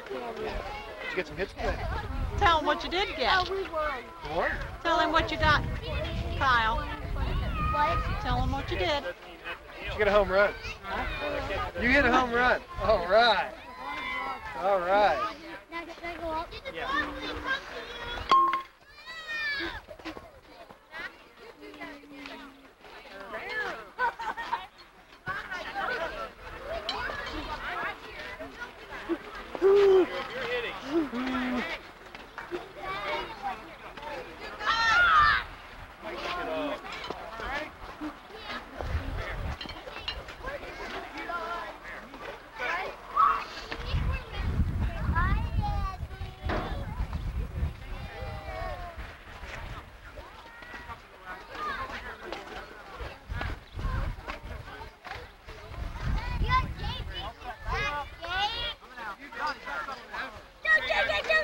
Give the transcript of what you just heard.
Did you get some hits today? Tell him what you did get. Oh, we won. You won? Tell him what you got, Kyle. What? Tell him what you did. Did you get a home run? You hit a home run. All right. All right. Now can I go up? Go,